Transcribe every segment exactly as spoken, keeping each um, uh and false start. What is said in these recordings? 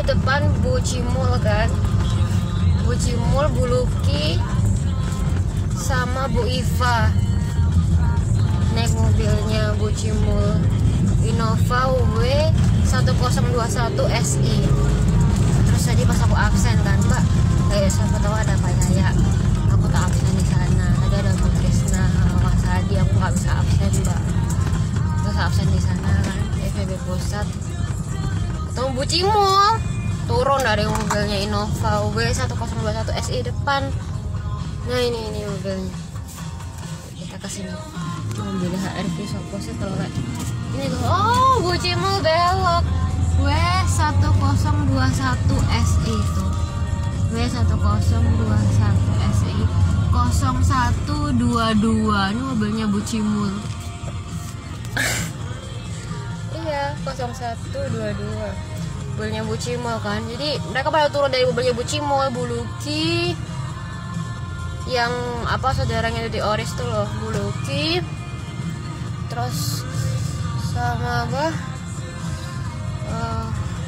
depan Bu Cimul kan, Bu Cimul, Bu Luki sama Bu Iva naik mobilnya Bu Cimul, Innova U W satu nol dua satu S I. Terus tadi pas aku absen kan, Mbak, kayak siapa tahu ada Pak Yaya, aku tak absen di sana. Tadi ada Bu Krisna, Mas Hadi, aku nggak bisa absen, Mbak. Terus absen di sana kan, F E B Pusat. Ketemu Bu Cimul, turun dari mobilnya Innova U W satu nol dua satu S I depan. Nah ini ini mobilnya. Kita kesini. Mobil H R V sopo sih kalau kayak ini tuh. Oh, Bu Cimul belok W satu nol dua satu S I itu. W satu nol dua satu S I nol satu dua dua. Ini mobilnya Bu Cimul. Iya, nol satu dua dua. Mobilnya Bu Cimul kan. Jadi mereka pada turun dari mobilnya Bu Cimul, Bu Luki, yang apa saudaranya di Oris tuh loh, Bu Luki, terus sama apa uh,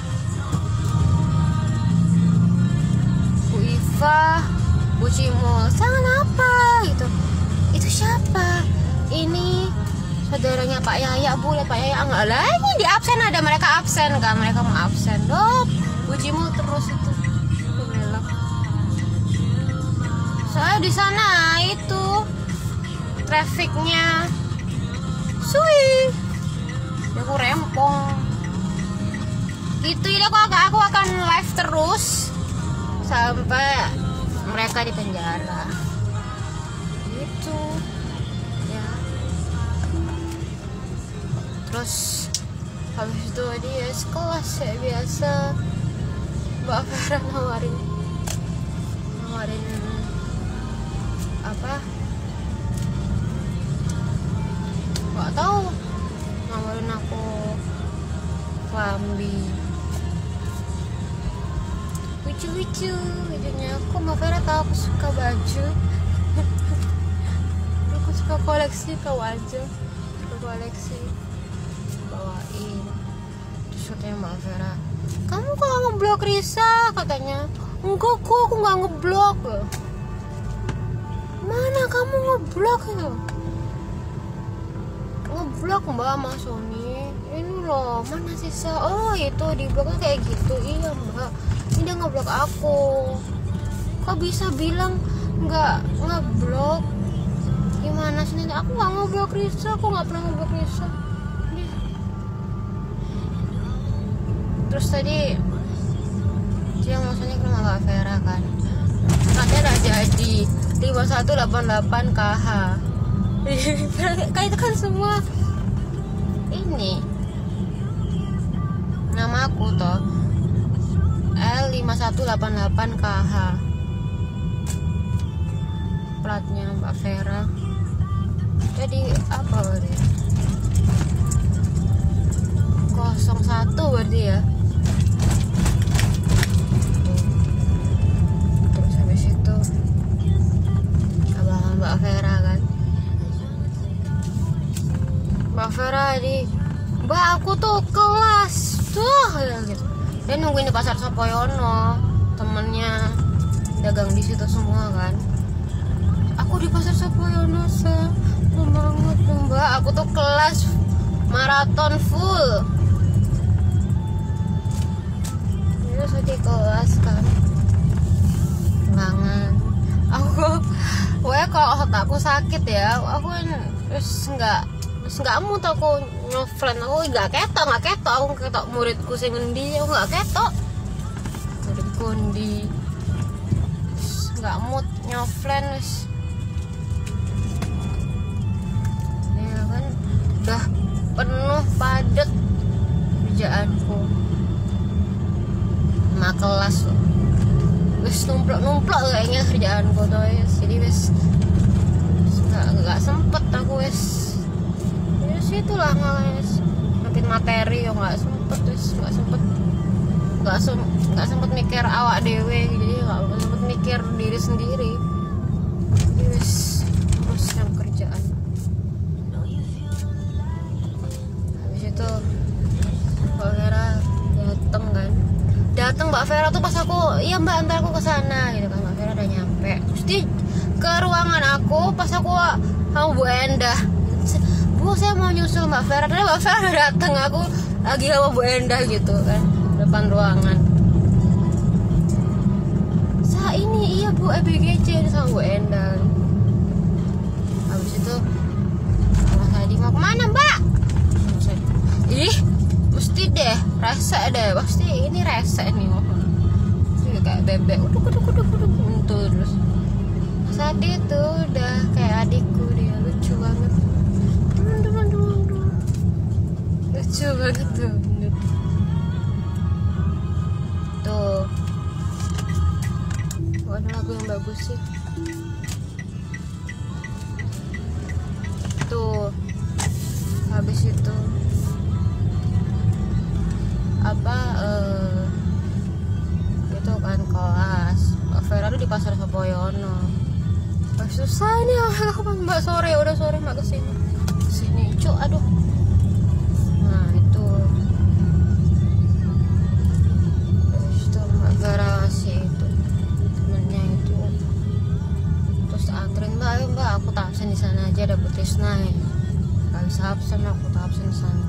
Bu Iva, Bu Cimul. Sangat apa gitu, itu siapa? Ini saudaranya Pak Yaya, Bu. Lihat Pak Yaya enggak lah, ini di absen, ada mereka absen kan, mereka mau absen. Dop, Bu Cimul terus itu belok. Soalnya di sana itu trafiknya suwi, ya aku rempong gitu. Jadi aku, aku akan live terus sampai mereka di penjara gitu ya. Terus habis itu dia sekelas ya biasa, Mbak Vera nawarin nawarin apa nggak tahu, nawarin aku klambi lucu-lucu videonya. Aku Mbak Vera tahu aku suka baju. Aku suka koleksi, kau aja suka koleksi, bawain. Terus katanya Mbak Vera, kamu kok ngeblok Risa, katanya. Enggak kok, aku nggak ngeblok. Mana kamu ngeblok itu? Ngeblok Mbak sama Sony. Ini loh, mana sisa? Oh itu di bloknya kayak gitu. Iya Mbak, ini dia ngeblok aku. Kok bisa bilang nggak ngeblok? Gimana sih? Aku nggak ngeblok Risa, aku nggak pernah ngeblok Risa. Ini. Terus tadi dia maksudnya ke rumah Mbak Vera kan, katanya udah jadi lima satu delapan delapan K H. Kayak itu kan semua ini nama aku toh, L lima satu delapan delapan K H platnya Mbak Vera. Jadi apa berarti nol satu berarti ya. Terus habis itu abang Mbak Vera kan, Mbak Vera di, Mbak aku tuh kelas tuh gitu. Dia nungguin di pasar Sopoyono, temennya dagang di situ semua kan. Aku di pasar Sopoyono se banget Mbak, aku tuh kelas maraton full. Terus lagi kelas kan, ngangan. Aku, gue kalau otakku sakit ya, aku kan terus nggak nggak mood aku nyofren, aku nggak ketok nggak ketok aku ketok muridku sing ngendi, aku nggak ketok muridku ndi, nggak mood nyofren wis. Ya kan udah penuh padet kerjaanku sama kelas wis numplok-numplok kayaknya kerjaanku tuh wis. Jadi wis nggak nggak sempet aku wis itulah ngeles ngertiin materi ya nggak sempet, terus nggak sempet nggak sem nggak sempet mikir awak dewe, jadi nggak sempet mikir diri sendiri. Terus terus yang kerjaan habis itu Mbak Vera dateng kan, datang Mbak Vera tuh pas aku, iya Mbak antar aku ke sana gitu kan. Mbak Vera udah nyampe. Terus di ke ruangan aku pas aku sama Bu Endah. Bu, saya mau nyusul Mbak Vera. Dan Mbak Vera udah datang, aku lagi sama Bu Endah gitu kan, depan ruangan. Sa ini iya Bu, E B G C sama Bu Endah. Habis itu Mas Adi mau kemana Mbak? Ih, mesti deh, rese deh, pasti ini rese nih mau. Kayak bebek, uduk uduk uduk uduk untuk terus. Saat itu udah kayak adikku, dia lucu banget. Teman teman teman teman. Lucu banget tuh. Tuh. Oh, ada lagu yang bagus sih. Tuh. Habis itu apa eh itu kan kelas Mbak Vera tuh di pasar Sopoyono. Oh, susah nih kapan Mbak sore, udah sore Mbak kesini sini cuk, aduh. Nah itu terus tuh Mbak garasi itu temennya itu, terus anterin Mbak, ayo Mbak aku tak absen di sana aja, ada Bu Tisna ya. Gak bisa absen, aku tak absen di sana.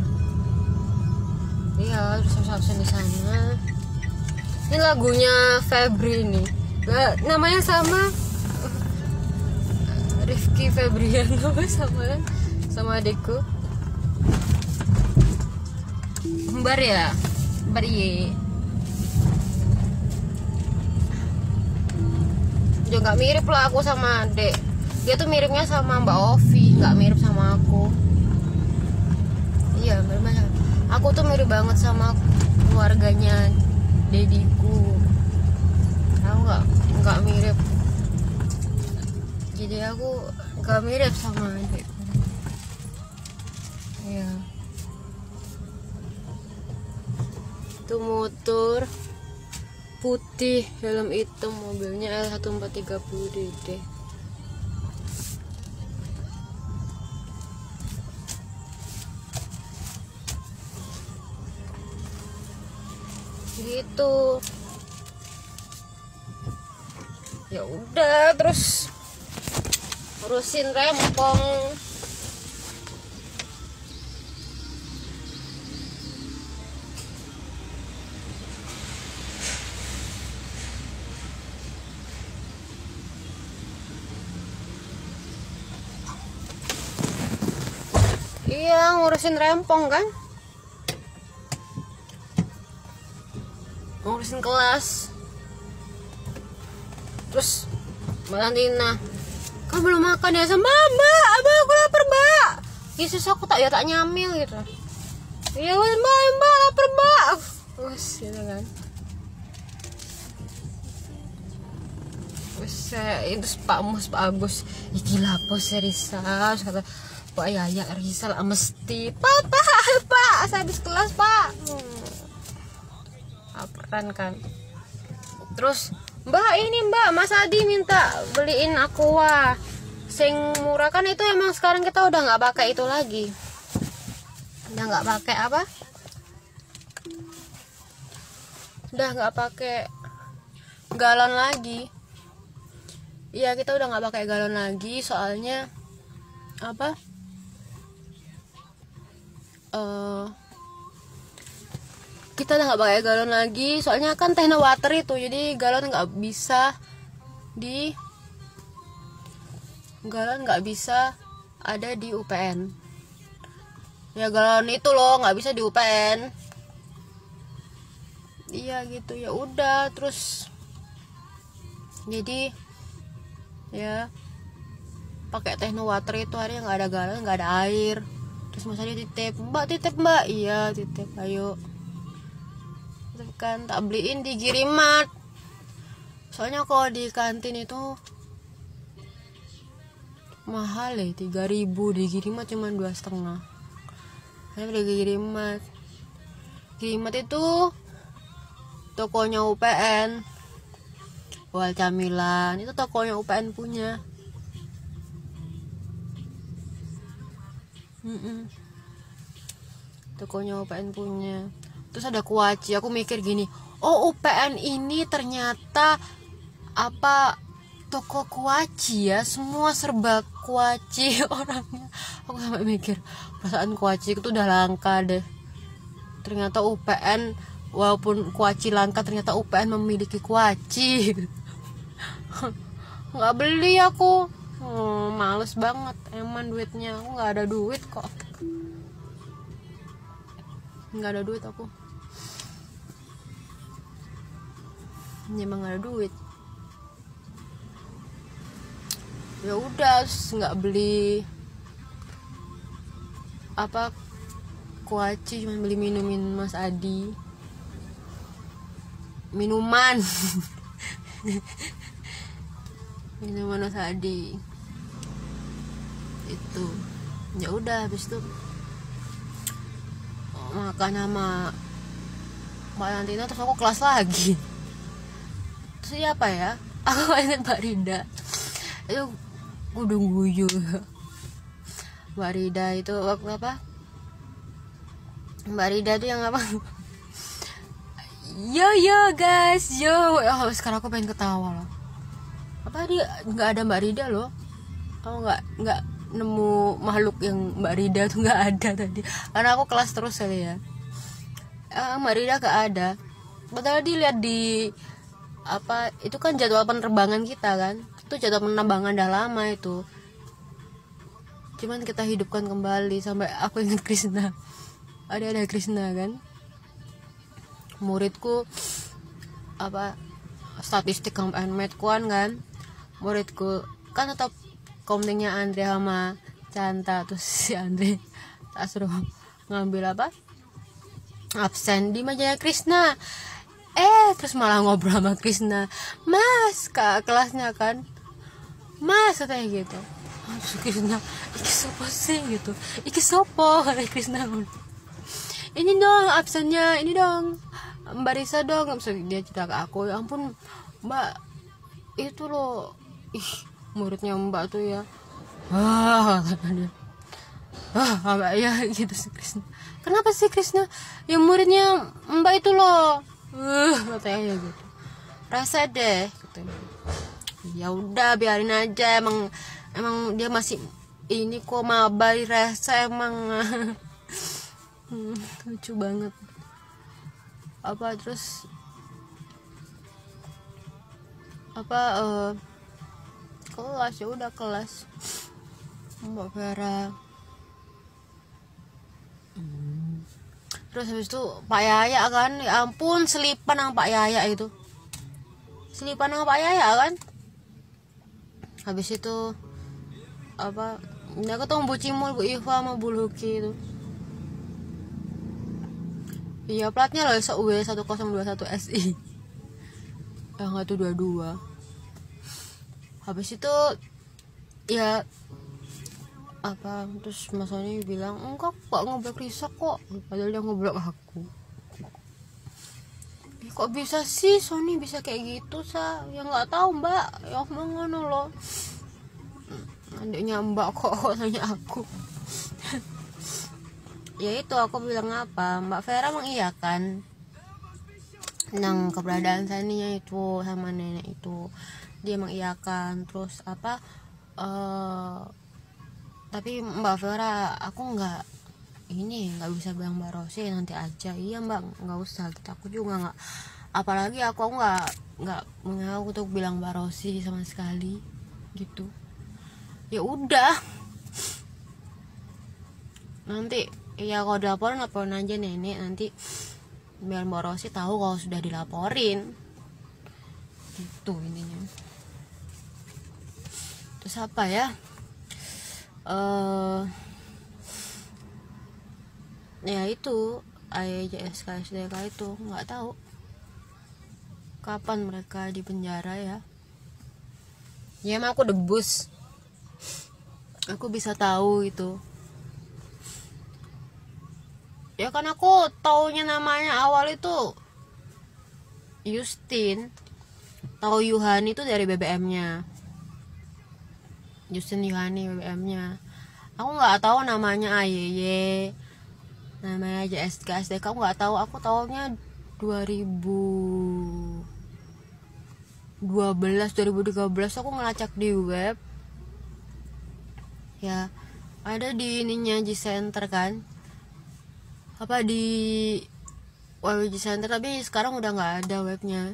Iya, terus harus absen di sana. Ini lagunya Febri nih, namanya sama Rifki Febriano, sama kan sama adikku. Kembar ya, kembar ye. Dia nggak mirip lah aku sama adek. Dia tuh miripnya sama Mbak Ovi, nggak mirip sama aku. Iya, benar. Aku tuh mirip banget sama keluarganya dediku. Aku nggak nggak mirip. Jadi aku nggak mirip sama adikku. Iya. Itu motor putih, helm hitam, mobilnya L satu empat tiga nol D D. Gitu. Ya udah, terus urusin rempong. Iya, ngurusin rempong kan, ngurusin kelas. Terus Mbak Tina, kamu belum makan ya? Sama Mbak, abang aku lapar Mbak. Yesus aku tak ya tak nyamil gitu. Iya Mbak, Mbak lapar Mbak. Terus gitu kan. Terus saya itu Pak Mus, Pak Agus, iki lapo serisa, kata Pak Yaya Rizal mesti Papa, Pak, saya habis kelas Pak. Hmm. Laparan kan. Terus Mbak ini Mbak, Mas Adi minta beliin aqua sing murah kan, itu emang sekarang kita udah nggak pakai itu lagi, udah nggak pakai apa, udah nggak pakai galon lagi. Iya, kita udah nggak pakai galon lagi, soalnya apa? Uh, kita udah nggak pakai galon lagi, soalnya kan Techno Water itu, jadi galon nggak bisa di galon nggak bisa ada di U P N. Ya galon itu loh nggak bisa di U P N. Iya gitu, ya udah, terus jadi ya pakai Techno Water itu, akhirnya nggak ada galon, nggak ada air. Terus Mas Adi titip, Mbak titip Mbak, iya titip, ayo. Titip kan, tak beliin di Girimat. Soalnya kalau di kantin itu mahal ya, tiga ribu, di Girimat cuma dua setengah. Saya beli di Girimat. Girimat itu tokonya U P N, Wal Camilan, itu tokonya U P N punya. Mm-mm. Tokonya U P N punya. terus ada kuaci. Aku mikir gini, oh U P N ini ternyata apa toko kuaci ya, semua serba kuaci orangnya. Aku sampai mikir, perasaan kuaci itu udah langka deh. Ternyata U P N, walaupun kuaci langka, ternyata U P N memiliki kuaci. Nggak beli aku, oh, males banget emang duitnya. Aku nggak ada duit kok, nggak ada duit aku. Ini emang nggak ada duit. Ya udah, nggak beli apa kuaci, cuma beli minumin Mas Adi, minuman. Minuman Mas Adi itu. Ya udah, habis itu makan sama Mbak Yantina, terus aku kelas lagi. Terus siapa ya, aku ingat Mbak Rida itu gudung guyu. Mbak Rida itu waktu apa, Mbak Rida tuh yang apa, yo yo guys yo, oh, sekarang aku pengen ketawa loh. Apa dia nggak ada Mbak Rida loh, aku nggak nggak nemu makhluk yang Mbak Rida tuh, nggak ada tadi, karena aku kelas terus kali ya. eh, Mbak Rida nggak ada, padahal dilihat di apa itu kan jadwal penerbangan kita kan, itu jadwal penerbangan udah lama itu, cuman kita hidupkan kembali. Sampai aku ingat Krisna, ada ada Krisna kan, muridku apa statistik and medkuan kan, muridku kan tetap komtingnya Andre sama Canta. Terus si Andre tak suruh ngambil apa absen di majalah Krisna, eh terus malah ngobrol sama Krisna, mas kak kelasnya kan, mas katanya gitu. Terus Krisna, iki sopo sih gitu, iki sopo kata Krisna, ini dong absennya, ini dong Mbak Risa dong. Terus dia cerita ke aku, ya ampun Mbak, itu loh, ih muridnya Mbak tuh ya, ah kata dia, ah agak ya gitu sih Krisna. Kenapa sih Krisna? Ya muridnya Mbak itu loh, uh katanya gitu, rasa deh katanya. Ya udah biarin aja, emang emang dia masih ini kok maba rasa emang. Hmm, lucu banget apa. Terus apa uh, kelas, ya udah kelas Mbak Vera. hmm. Terus habis itu Pak Yaya kan, ya ampun selipan sama Pak Yaya itu, selipan sama Pak Yaya kan. Habis itu apa, ya ketemu Bu Cimul, Bu Iva sama Bu Luki itu. Iya platnya loh U W satu nol dua satu S I yang satu dua dua. Habis itu ya apa, terus Mas Sony bilang enggak kok ngobrol Risa kok, padahal dia ngobrol aku. Ya, kok bisa sih Sony bisa kayak gitu sa, ya nggak tahu Mbak, ya ngono loh, adiknya Mbak kok kok tanya aku. Ya itu aku bilang apa, Mbak Vera mengiyakan tentang keberadaan Saninya itu sama nenek itu, dia mengiyakan. Terus apa uh, tapi Mbak Vera aku nggak ini nggak bisa bilang Mbak Rosi nanti aja. Iya Mbak, nggak usah gitu, aku juga nggak, apalagi aku nggak nggak mau untuk bilang Mbak Rosi sama sekali gitu. Ya udah nanti ya kalau dilaporin laporin aja nenek, nanti biar Mbak Rosi tahu kalau sudah dilaporin gitu intinya. Terus apa ya, uh, ya itu A Y J S K S D K itu nggak tahu kapan mereka di penjara ya. Ya emang aku debus, aku bisa tahu itu. Ya kan aku taunya namanya awal itu Justin, tahu Yuhani itu dari B B M-nya, Justin Yuhani B B M-nya. Aku nggak tahu namanya A Y Y, namanya J S K S D K. Aku nggak tahu, aku taunya dua ribu dua belas dua ribu tiga belas aku ngelacak di web ya, ada di ininya G Center kan, apa di web G Center, tapi sekarang udah nggak ada webnya.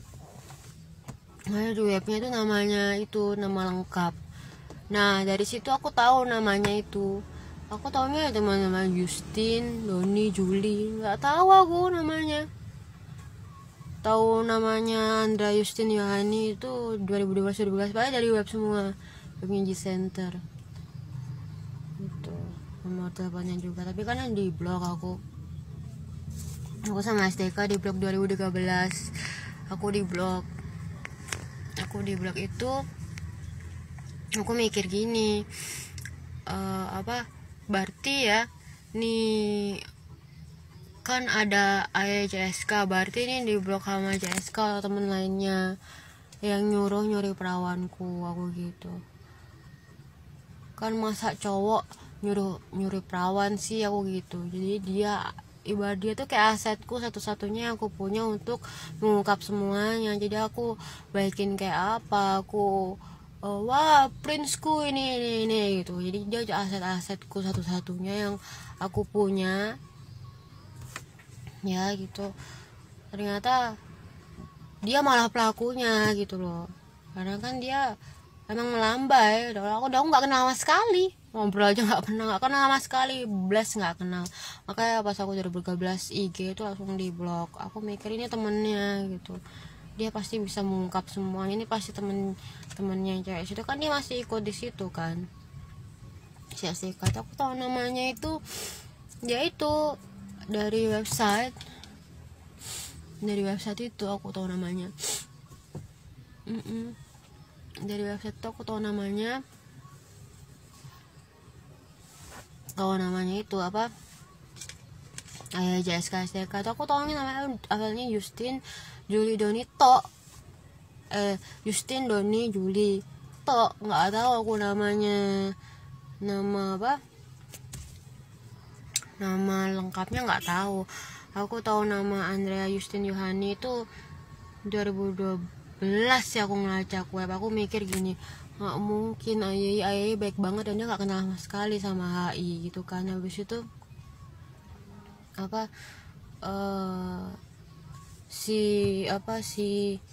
Nah, di webnya itu namanya itu nama lengkap. Nah dari situ aku tahu namanya itu. Aku taunya teman-teman Justin, Doni, Juli, nggak tahu aku namanya. Tahu namanya Andra Justin Yohani itu dua ribu dua belas dua ribu dua belas, banyak dari web semua, webnya G Center. Itu nomor teleponnya juga, tapi kan yang di blog aku. Aku sama S D K di blog dua ribu tiga belas. Aku di blog. Aku di blog itu aku mikir gini, uh, apa berarti ya nih kan ada A J S K, berarti ini di blok sama J S K atau temen lainnya yang nyuruh nyuri perawanku, aku gitu kan. Masa cowok nyuruh nyuri perawan sih, aku gitu. Jadi dia ibarat dia tuh kayak asetku satu-satunya yang aku punya untuk mengungkap semuanya. Jadi aku baikin kayak apa, aku oh, wah princeku ini ini ini gitu. Jadi dia aset-asetku satu-satunya yang aku punya ya gitu. Ternyata dia malah pelakunya gitu loh, karena kan dia emang melambai. Aku udah nggak kenal sama sekali, ngobrol aja nggak pernah, nggak kenal sama sekali, blast nggak kenal. Makanya pas aku dua ribu tiga belas I G itu langsung di blok. Aku mikir ini temennya gitu, dia pasti bisa mengungkap semuanya, ini pasti temen temennya cewek situ kan, dia masih ikut di situ kan. Siapa kata aku tahu namanya itu ya itu dari website, dari website itu aku tahu namanya. Mm-mm. Dari website itu aku tahu namanya, tahu namanya itu apa? Ayah J S K S D K. Aku tahunya namanya awalnya Justin, Juli, Doni, Tok. Eh Justin, Doni, Juli, Tok. Nggak tahu aku namanya, nama apa? Nama lengkapnya nggak tahu. Aku tahu nama Andrea Justin Yohani itu dua ribu dua belas ya, aku ngelacak web. Aku mikir gini, nggak mungkin Ayai Ayai baik banget dan dia nggak kenal sama sekali sama H I gitu kan. Habis itu apa uh, si apa si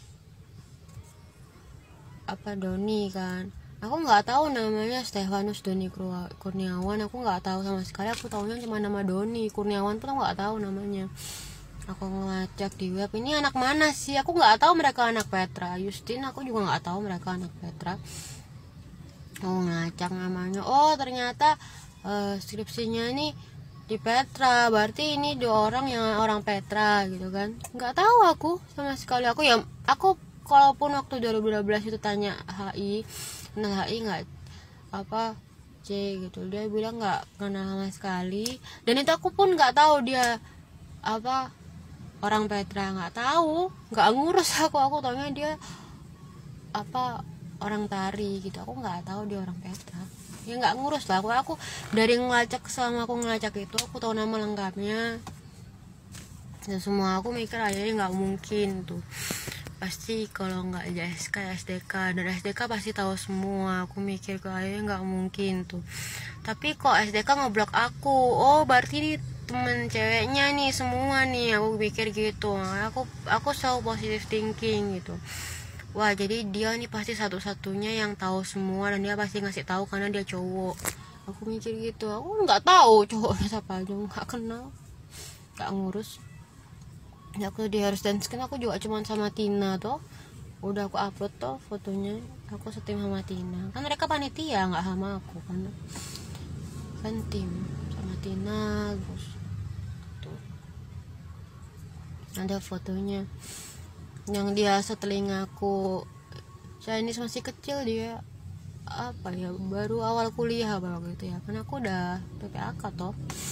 apa Doni kan, aku nggak tahu namanya Stefanus Doni Kurniawan, aku nggak tahu sama sekali. Aku tahunya cuma nama Doni Kurniawan pun aku nggak tahu namanya. Aku ngelacak di web, ini anak mana sih, aku nggak tahu mereka anak Petra. Justin aku juga nggak tahu mereka anak Petra. Oh ngelacak namanya, oh ternyata uh, skripsinya nih di Petra, berarti ini dua orang yang orang Petra gitu kan. Nggak tahu aku sama sekali. Aku ya aku kalaupun waktu dua ribu dua belas itu tanya H I, kenal H I nggak apa C gitu, dia bilang nggak kenal sama sekali. Dan itu aku pun nggak tahu dia apa orang Petra, nggak tahu, nggak ngurus aku. Aku taunya dia apa orang tari gitu, aku nggak tahu dia orang Petra. Ya nggak ngurus lah aku. Aku dari ngelacak, selama aku ngelacak itu aku tahu nama lengkapnya dan semua. Aku mikir aja nggak mungkin tuh, pasti kalau nggak J S K S D K, dan S D K pasti tahu semua. Aku mikir kayaknya nggak mungkin tuh, tapi kok S D K ngeblok aku. Oh berarti ini temen ceweknya nih semua nih, aku pikir gitu. Aku aku selalu positive thinking gitu. Wah jadi dia nih pasti satu-satunya yang tahu semua, dan dia pasti ngasih tahu karena dia cowok. Aku mikir gitu. Aku nggak tahu cowoknya siapa aja, nggak kenal, nggak ngurus. Ya aku di Harus Dance kan aku juga cuman sama Tina tuh, udah aku upload tuh fotonya, aku setim sama Tina. Kan mereka panitia, nggak sama aku kan, kan tim sama Tina. Terus tuh ada fotonya yang dia seteling aku. Chinese masih kecil dia, apa ya, baru awal kuliah apa gitu ya, karena aku udah P P A K toh.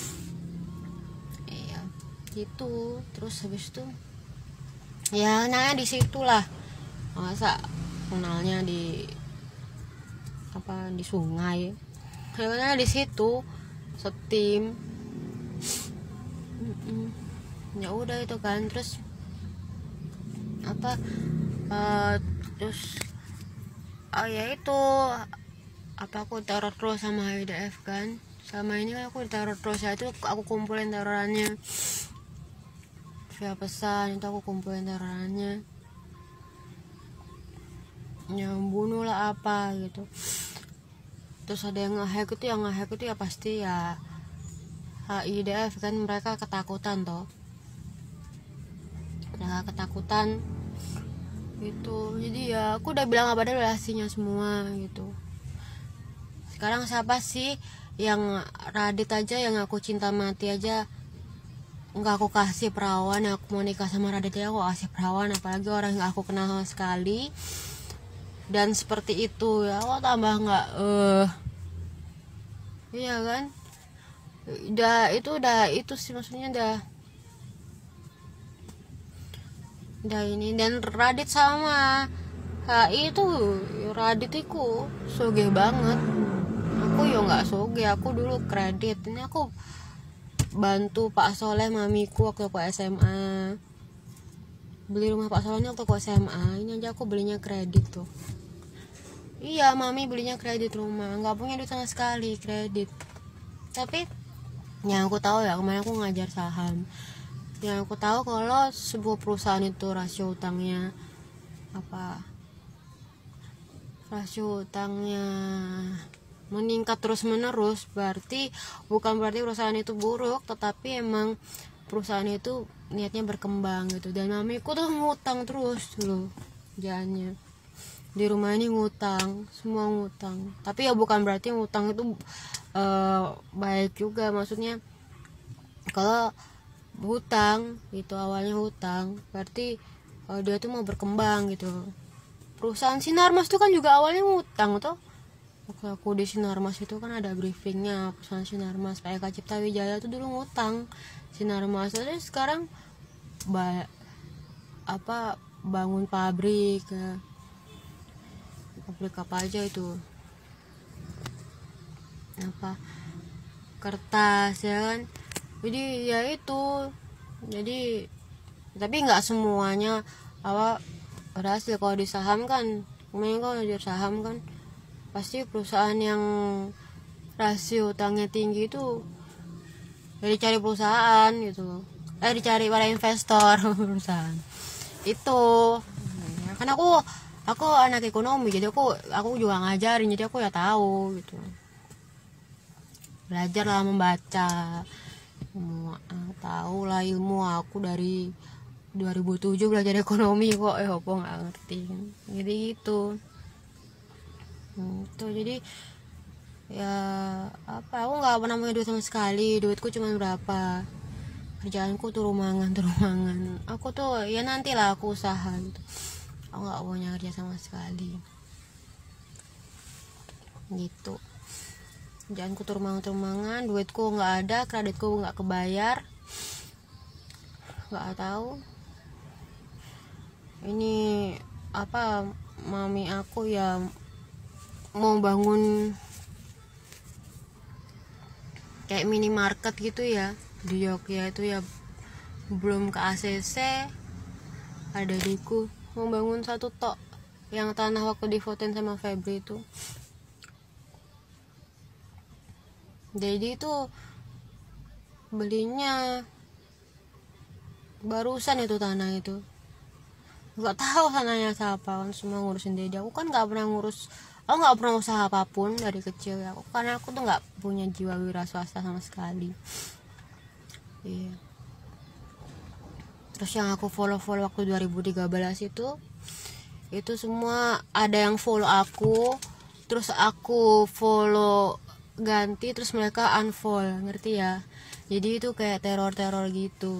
Iya gitu. Terus habis itu ya kenalnya di situ lah, masa kenalnya di apa di sungai, kenalnya di situ setim. Mm-mm. Ya udah itu kan, terus apa uh, terus oh ya itu apa aku teror terus sama H I D F kan, sama ini kan aku teror terus ya, itu aku kumpulin terorannya via pesan, itu aku kumpulin terorannya, yang bunuh lah apa gitu. Terus ada yang nge-hack itu, yang nge-hack itu ya pasti ya H I D F kan, mereka ketakutan toh, mereka ketakutan gitu. Jadi ya aku udah bilang apa ada relasinya semua gitu. Sekarang siapa sih yang Radit aja, yang aku cinta mati aja nggak aku kasih perawan, yang aku mau nikah sama Radit aja aku kasih perawan, apalagi orang yang aku kenal sama sekali. Dan seperti itu ya, kok tambah nggak eh uh, iya kan, udah itu udah itu sih maksudnya udah udah ini. Dan Radit sama H I itu, Radit itu soge banget, aku yo nggak soge, aku dulu kredit, ini aku bantu Pak Soleh mamiku waktu aku S M A, beli rumah Pak Soleh waktu aku S M A, ini aja aku belinya kredit tuh. Iya, mami belinya kredit rumah, nggak punya duit sama sekali, kredit. Tapi yang aku tahu ya, kemarin aku ngajar saham, yang aku tahu kalau sebuah perusahaan itu rasio utangnya apa rasio utangnya meningkat terus menerus, berarti bukan berarti perusahaan itu buruk, tetapi emang perusahaan itu niatnya berkembang gitu. Dan mamiku tuh ngutang terus dulu jalannya di rumah ini, ngutang, semua ngutang. Tapi ya bukan berarti ngutang itu uh, baik juga, maksudnya kalau hutang itu awalnya hutang berarti uh, dia tuh mau berkembang gitu. Perusahaan Sinarmas itu kan juga awalnya ngutang tuh. Waktu aku di Sinarmas itu kan ada briefingnya, perusahaan Sinarmas, P K Cipta Wijaya tuh dulu ngutang Sinarmas. Terus sekarang ba- apa bangun pabrik ya. Pabrik apa aja itu, apa kertas ya kan. Jadi ya itu, jadi tapi nggak semuanya apa berhasil. Kalau di saham kan, kemarin kalau di saham kan pasti perusahaan yang rasio utangnya tinggi itu ya dicari perusahaan gitu, eh dicari para investor perusahaan itu. Kan aku aku anak ekonomi, jadi aku aku juga ngajarin, jadi aku ya tahu gitu, belajar lah membaca, mau tahu lah ilmu aku dari dua ribu tujuh belajar ekonomi kok eh apa nggak ngerti kan, jadi gitu. Hmm, tuh jadi ya apa, aku nggak pernah punya duit sama sekali, duitku cuma berapa, kerjaanku tuh rumangan tuh rumangan aku tuh ya nantilah aku usaha gitu, aku nggak punya kerja sama sekali gitu. Kerjaanku tuh rumangan tuh rumangan, duitku nggak ada, kreditku nggak kebayar, nggak tahu ini apa mami aku ya mau bangun kayak minimarket gitu ya di Jogja itu ya, belum ke A C C. Ada adikku mau bangun satu tok yang tanah waktu difotoin sama Febri itu. Jadi itu belinya barusan itu tanah itu, nggak tahu tanahnya siapa kan, semua ngurusin Dede. Aku kan nggak pernah ngurus, aku nggak pernah usaha apapun dari kecil ya, aku, karena aku tuh nggak punya jiwa wira swasta sama sekali. Iya. Terus yang aku follow-follow waktu dua ribu tiga belas itu itu semua ada yang follow aku, terus aku follow ganti, terus mereka unfollow, ngerti ya. Jadi itu kayak teror-teror gitu.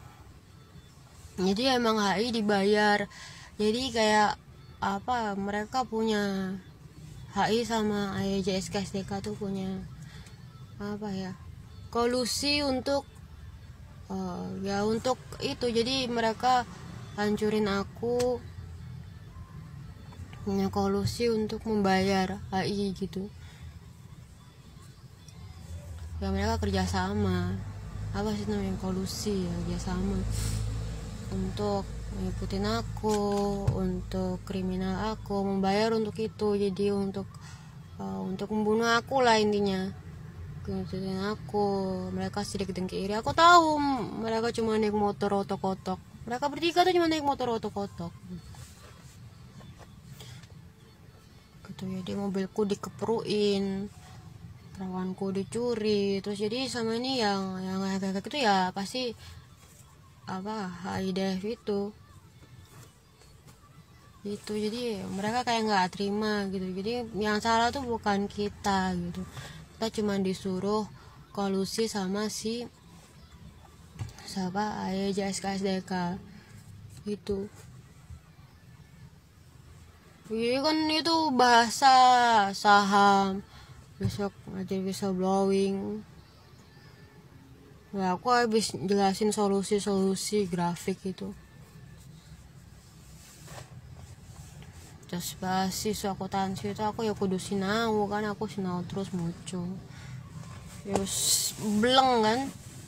Jadi emang H I dibayar, jadi kayak apa, mereka punya H I sama A Y J S K S D K tuh punya apa ya, kolusi untuk uh, ya untuk itu. Jadi mereka hancurin aku, punya kolusi untuk membayar H I gitu ya, mereka kerjasama apa sih namanya, kolusi ya, dia sama untuk ngikutin aku, untuk kriminal aku, membayar untuk itu. Jadi untuk uh, untuk membunuh aku lah intinya, ngikutin aku. Mereka sedikit dan kiri. Aku tahu mereka cuma naik motor otok-otok. Mereka bertiga tuh cuma naik motor otok-otok. Gitu, jadi mobilku dikeperuin, perawanku dicuri. Terus jadi sama ini yang yang kayak itu ya pasti apa H I D F itu itu jadi mereka kayak nggak terima gitu. Jadi yang salah tuh bukan kita gitu, kita cuma disuruh kolusi sama si siapa A E J S K S D K itu. Jadi kan itu bahasa saham, besok ngajar whistleblowing. Nah, aku habis jelasin solusi-solusi grafik itu. Terus bahas siswa akuntansi itu aku ya kudu sinau kan, aku sinau terus muncul. Terus beleng kan.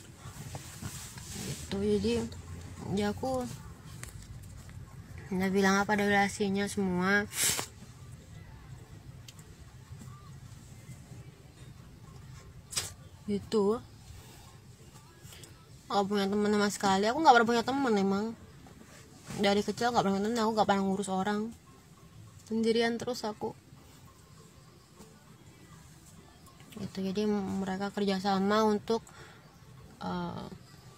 Gitu, jadi ya aku udah bilang apa ada relasinya semua. Itu gak punya teman sama sekali. Aku gak pernah punya teman emang. Dari kecil gak pernah punya teman. Aku gak pernah ngurus orang, sendirian terus aku. Gitu, jadi mereka kerjasama untuk uh,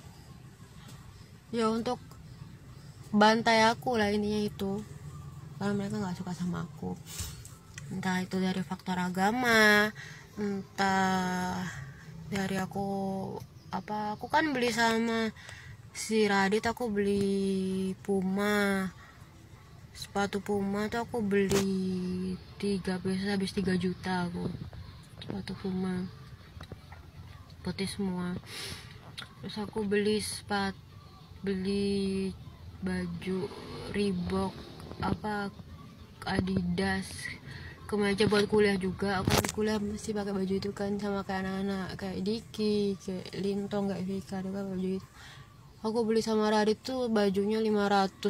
ya untuk bantai aku lah intinya itu. Karena mereka gak suka sama aku, entah itu dari faktor agama, entah dari aku apa, aku kan beli sama si Radit, aku beli Puma, sepatu Puma tuh aku beli tiga pieces habis tiga juta aku, sepatu Puma putih semua. Terus aku beli sepatu, beli baju Reebok apa Adidas, kemeja buat kuliah juga. Aku kuliah mesti pakai baju itu kan, sama kayak anak-anak kayak Diki, kayak Lintong, kayak Vika juga baju itu. Aku beli sama Radit tuh bajunya lima ratus.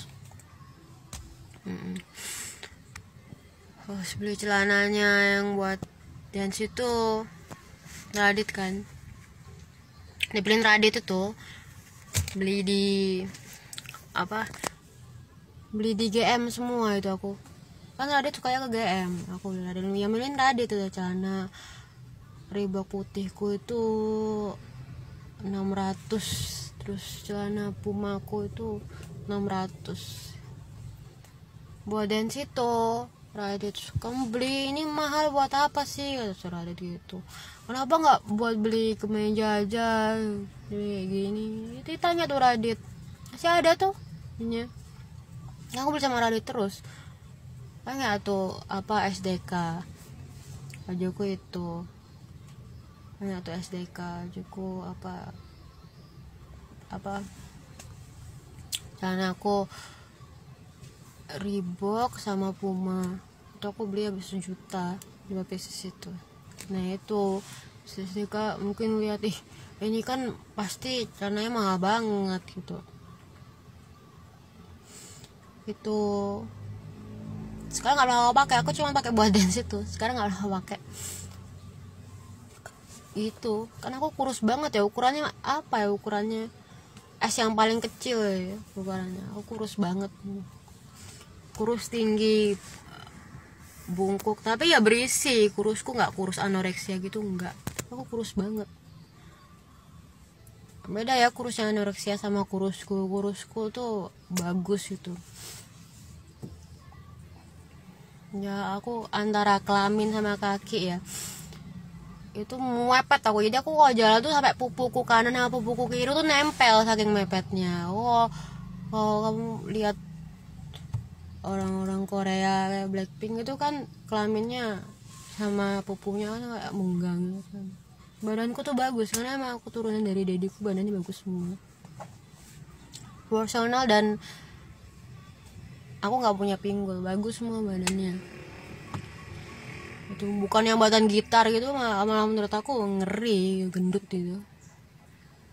Mm-mm. Terus beli celananya yang buat dance itu Radit kan, dibeliin Radit itu, beli di apa, beli di G M semua itu aku. Kan Radit sukanya ke G M, aku beli Radit, yang beliin Radit itu celana Reebok putihku itu enam ratus, terus celana Pumaku itu enam ratus. Buat dance itu Radit, kamu beli ini mahal buat apa sih, kata Radit gitu. Kenapa nggak buat beli kemeja aja kayak gini? Itu tanya tuh Radit, masih ada tuh ini. Aku beli sama Radit terus. Tanya tuh apa S D K bajuku itu, tanya tuh S D K bajuku apa apa karena aku Reebok sama Puma itu aku beli habis sejuta dua pieces itu. Nah itu S D K mungkin lihat, ih ini kan pasti celananya mahal banget gitu. Itu sekarang nggak pernah pakai, aku cuma pakai buat dance itu. Sekarang nggak pernah pakai itu karena aku kurus banget ya, ukurannya apa ya, ukurannya S yang paling kecil ya ukurannya. Aku kurus banget, kurus tinggi bungkuk, tapi ya berisi. Kurusku nggak kurus anoreksia gitu, nggak, aku kurus banget. Beda ya kurus yang anoreksia sama kurusku. Kurusku tuh bagus itu ya, aku antara kelamin sama kaki ya itu mepet aku. Jadi aku kalau jalan tuh sampai pupuku kanan sama pupuku kiri tuh nempel saking mepetnya. Oh, oh kamu lihat orang-orang Korea kayak Blackpink itu kan kelaminnya sama pupunya kan kayak menggang kan. Badanku tuh bagus karena emang aku turunan dari dediku, badannya bagus semua, proporsional, dan aku nggak punya pinggul, bagus semua badannya. Itu bukan yang badan gitar gitu, malah menurut aku ngeri, gendut gitu.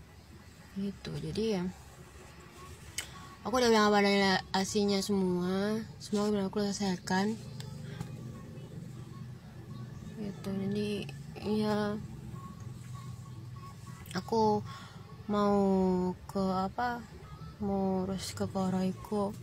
gitu. Jadi ya aku udah bilang evaluasinya semua, semua udah aku selesaikan gitu. Jadi ya aku mau ke apa mau urus ke Koraiko,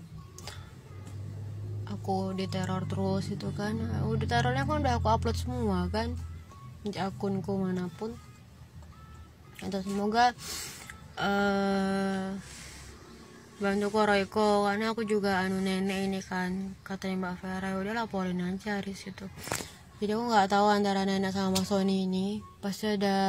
aku diteror terus itu kan. Udah terornya kan udah aku upload semua kan di akunku manapun. Atau semoga uh, bantu Koraiko, karena aku juga anu nenek ini kan, katanya Mbak Vera udah laporin aja Aris itu. Jadi aku nggak tahu antara nenek sama Mas Sony ini pasti ada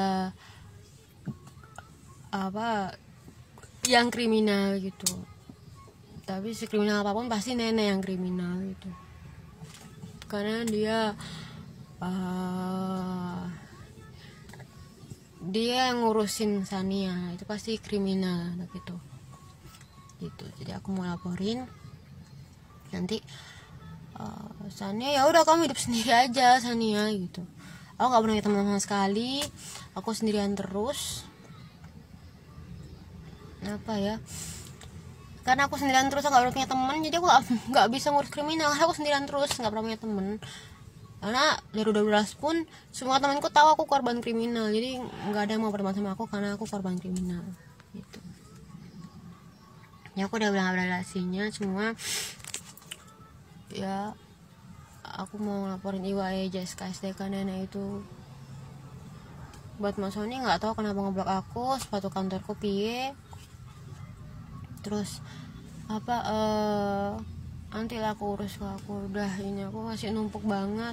apa yang kriminal gitu. Tapi sekriminal apapun pasti nenek yang kriminal gitu, karena dia uh, dia yang ngurusin Sania, itu pasti kriminal gitu gitu. Jadi aku mau laporin nanti uh, Sania, ya udah kamu hidup sendiri aja Sania gitu. Aku nggak pernah teman sama sekali, aku sendirian terus. Apa ya, karena aku sendirian terus, aku nggak pernah punya teman, jadi aku nggak bisa ngurus kriminal. Aku sendirian terus, nggak pernah punya teman. Karena dari dua belas pun semua temanku tahu aku korban kriminal, jadi nggak ada yang mau berteman sama aku karena aku korban kriminal gitu. Ya aku udah bilang relasinya semua. Ya aku mau laporin I W A J S K S D K nenek itu. Buat Mas Sony nggak tahu kenapa ngeblok aku, sepatu kantorku piye. Terus apa eh nanti lah aku urus, aku udah ini aku masih numpuk banget.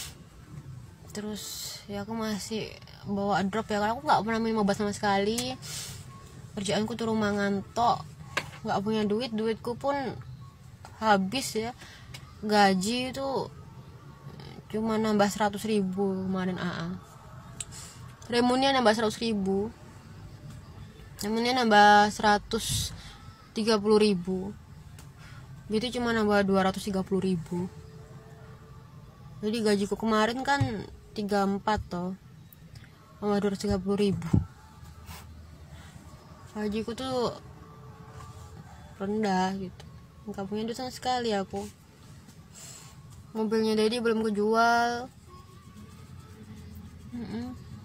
Terus ya aku masih bawa drop ya, karena aku nggak pernah minum obat sama sekali. Kerjaanku tuh rumah ngantok, nggak punya duit, duitku pun habis ya. Gaji itu cuma nambah seratus ribu kemarin A A. Remunnya nambah seratus ribu, remunnya nambah seratus tiga puluh ribu, itu cuma nambah dua ratus tiga puluh ribu. Jadi gajiku kemarin kan tiga puluh empat toh, nambah dua ratus tiga puluh ribu. Gajiku tuh rendah gitu, nggak punya duit sama sekali aku. Mobilnya Daddy belum kejual. Mm-mm.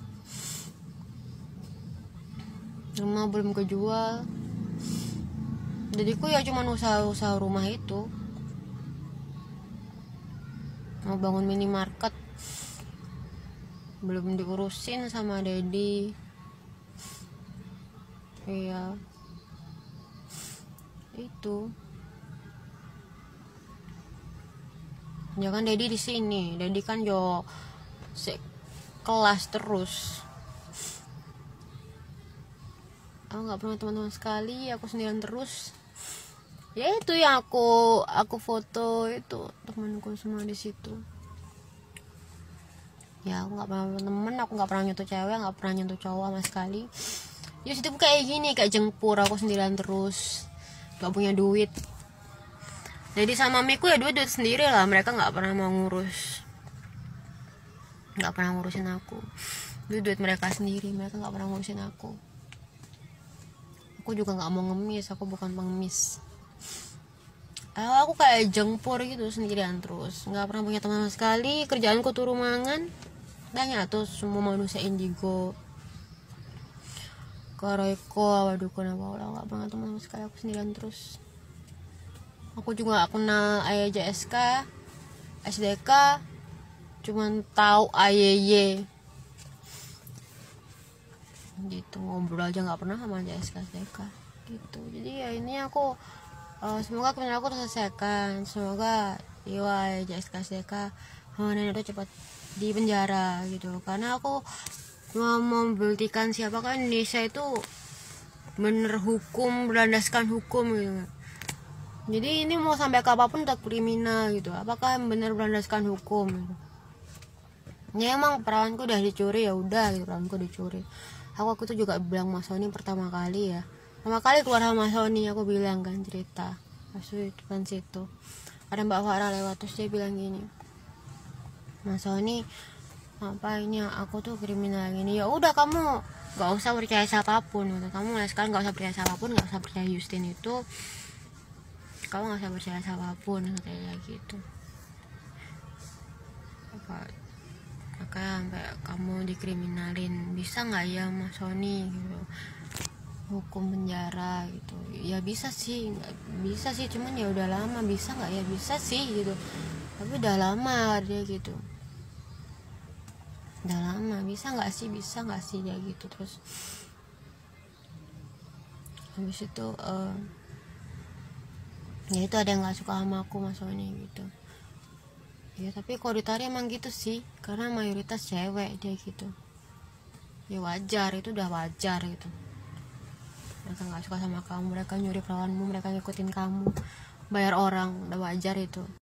Rumah belum kejual. Jadiku ya cuma usaha-usaha rumah itu, mau bangun minimarket belum diurusin sama Daddy. Iya itu. Jangan Daddy di sini, Daddy kan jo kelas terus. Aku nggak pernah teman-teman sekali, aku sendirian terus. Ya itu yang aku aku foto itu temanku semua di situ. Ya aku nggak pernah temen, aku nggak pernah nyentuh cewek, nggak pernah nyentuh cowok sama sekali. Ya situ kayak gini, kayak jengpur, aku sendirian terus, nggak punya duit. Jadi sama mamiku ya duit duit sendiri lah, mereka nggak pernah mau ngurus, nggak pernah ngurusin aku. Duit duit mereka sendiri, mereka nggak pernah ngurusin aku. Aku juga nggak mau ngemis, aku bukan pengemis. Eh, aku kayak jengpur gitu sendirian terus, nggak pernah punya teman sama sekali. Kerjaanku tuh rumangan, banyak tuh semua manusia indigo, Koraiko, waduh kenapa udah nggak pernah teman sama sekali, aku sendirian terus. Aku juga gak kenal A Y J S K S D K, cuman tahu A Y Y gitu, ngobrol aja nggak pernah sama J S K S D K gitu. Jadi ya ini aku uh, semoga kriminal aku terselesaikan, semoga I W A J S K S D K nenek itu cepat di penjara gitu, karena aku mau membuktikan siapakah Indonesia itu bener hukum, berlandaskan hukum gitu. Jadi ini mau sampai ke apapun tetap kriminal gitu, apakah bener berlandaskan hukum gitu. Ya emang perawanku udah dicuri, ya udah gitu, perawanku dicuri. Aku aku tuh juga bilang Mas Sony pertama kali ya, pertama kali keluar sama Mas Sony aku bilang kan cerita pas di depan situ ada Mbak Farah lewat, terus dia bilang gini, Mas Sony apa ini aku tuh kriminal gini. Ya udah kamu gak usah percaya siapapun gitu. Kamu mulai sekarang gak usah percaya siapapun, gak usah percaya Justin itu, kamu gak usah percaya siapapun kayak gitu. Apa makanya sampai kamu dikriminalin, bisa nggak ya Mas Sony gitu, hukum penjara gitu? Ya bisa sih, nggak bisa sih, cuman ya udah lama. Bisa nggak ya, bisa sih gitu, tapi udah lama dia gitu, udah lama. Bisa nggak sih, bisa nggak sih dia gitu. Terus habis itu uh, ya itu ada yang nggak suka sama aku Mas Sony gitu ya, tapi kalau ditarik emang gitu sih, karena mayoritas cewek dia gitu ya, wajar, itu udah wajar gitu. Mereka nggak suka sama kamu, mereka nyuri perawanmu, mereka ngikutin kamu, bayar orang, udah wajar itu.